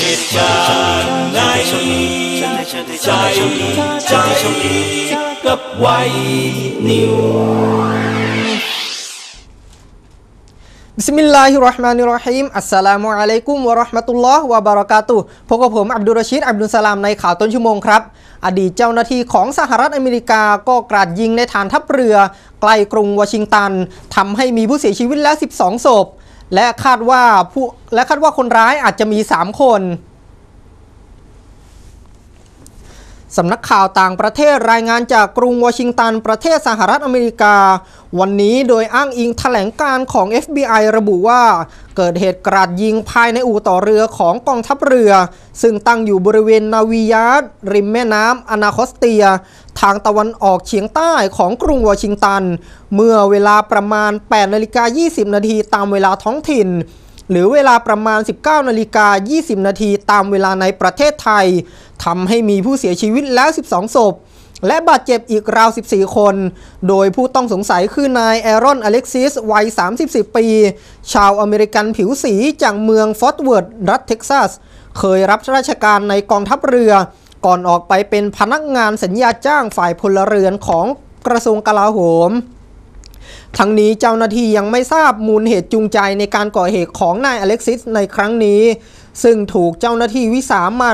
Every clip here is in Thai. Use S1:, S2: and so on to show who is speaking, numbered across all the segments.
S1: เหตุการณ์ไหนใจกับไวนิว
S2: บิสมิลลาฮิรเราะห์มานิรเราะฮีมอัสสลามุอะลัยกุมวะเราะห์มะตุลลอฮ์วะบะเราะกาตุฮ์พบกับผมอับดุลรอชีดอับดุลสลามในข่าวต้นชั่วโมงครับอดีตเจ้าหน้าที่ของสหรัฐอเมริกาก็กราดยิงในฐานทัพเรือใกล้กรุงวอชิงตันทำให้มีผู้เสียชีวิตแล้ว12ศพและคาดว่าคนร้ายอาจจะมี3คนสำนักข่าวต่างประเทศรายงานจากกรุงวอชิงตันประเทศสหรัฐอเมริกาวันนี้โดยอ้างอิงแถลงการของ FBI ระบุว่าเกิดเหตุกราดยิงภายในอู่ต่อเรือของกองทัพเรือซึ่งตั้งอยู่บริเวณนาวิยาร์ดริมแม่น้ำอนาคอสเตียทางตะวันออกเฉียงใต้ของกรุงวอชิงตันเมื่อเวลาประมาณ 8:20 นาทีตามเวลาท้องถิ่นหรือเวลาประมาณ 19:20 นาทีตามเวลาในประเทศไทยทำให้มีผู้เสียชีวิตแล้ว12ศพและบาดเจ็บอีกราว14คนโดยผู้ต้องสงสัยคือนายแอรอนอเล็กซิสวัย34ปีชาวอเมริกันผิวสีจากเมืองฟอร์ตเวิร์ธรัฐเท็กซัสเคยรับราชการในกองทัพเรือก่อนออกไปเป็นพนักงานสัญญาจ้างฝ่ายพลเรือนของกระทรวงกลาโหมทั้งนี้เจ้าหน้าที่ยังไม่ทราบมูลเหตุจูงใจในการก่อเหตุของนายอเล็กซิสในครั้งนี้ซึ่งถูกเจ้าหน้าที่วิสามัญ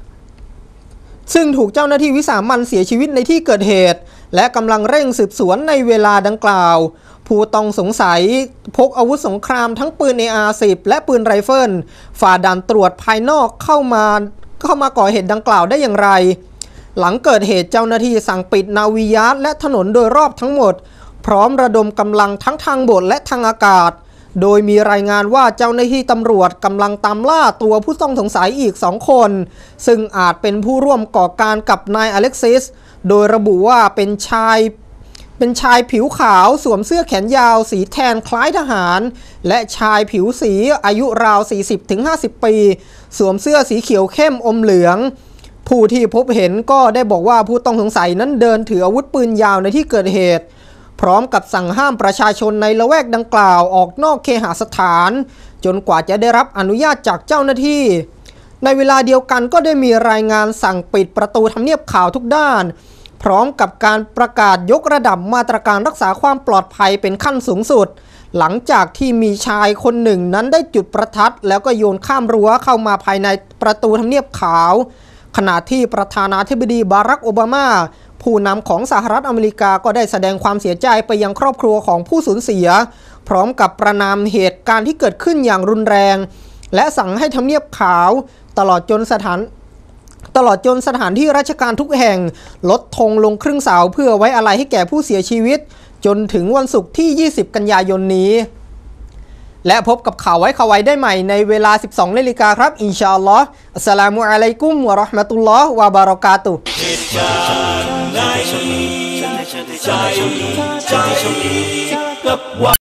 S2: เสียชีวิตในที่เกิดเหตุและกำลังเร่งสืบสวนในเวลาดังกล่าวผู้ต้องสงสัยพกอาวุธสงครามทั้งปืน AR-10 และปืนไรเฟิลฝ่าด่านตรวจภายนอกเข้ามาก่อเหตุดังกล่าวได้อย่างไรหลังเกิดเหตุเจ้าหน้าที่สั่งปิดนาวิยาร์ดและถนนโดยรอบทั้งหมดพร้อมระดมกำลังทั้งทางบกและทางอากาศโดยมีรายงานว่าเจ้าหน้าที่ตำรวจกำลังตามล่าตัวผู้ต้องสงสัยอีก2คนซึ่งอาจเป็นผู้ร่วมก่อการกับนายอเล็กซิสโดยระบุว่าเป็นชายผิวขาวสวมเสื้อแขนยาวสีแทนคล้ายทหารและชายผิวสีอายุราว 40-50 ปีสวมเสื้อสีเขียวเข้มอมเหลืองผู้ที่พบเห็นก็ได้บอกว่าผู้ต้องสงสัยนั้นเดินถืออาวุธปืนยาวในที่เกิดเหตุพร้อมกับสั่งห้ามประชาชนในละแวกดังกล่าวออกนอกเคหสถานจนกว่าจะได้รับอนุญาตจากเจ้าหน้าที่ในเวลาเดียวกันก็ได้มีรายงานสั่งปิดประตูทำเนียบขาวทุกด้านพร้อมกับการประกาศยกระดับมาตรการรักษาความปลอดภัยเป็นขั้นสูงสุดหลังจากที่มีชายคนหนึ่งนั้นได้จุดประทัดแล้วก็โยนข้ามรั้วเข้ามาภายในประตูทำเนียบขาวขณะที่ประธานาธิบดีบารักโอบามาผู้นำของสหรัฐอเมริกาก็ได้แสดงความเสียใจไปยังครอบครัวของผู้สูญเสียพร้อมกับประณามเหตุการณ์ที่เกิดขึ้นอย่างรุนแรงและสั่งให้ทำเนียบขาวตลอดจนสถานที่ราชการทุกแห่งลดธงลงครึ่งเสาเพื่อไว้อาลัยให้แก่ผู้เสียชีวิตจนถึงวันศุกร์ที่20กันยายนนี้และพบกับข่าวไว้ได้ใหม่ในเวลา 12:00 นครับอินชาอัลลอฮ์อัสสลามุอะลัยกุมวะเราะห์มะตุลลอฮ์วะบะเราะกาตุฮ์
S1: เหตุการณ์ไหนใจกับไว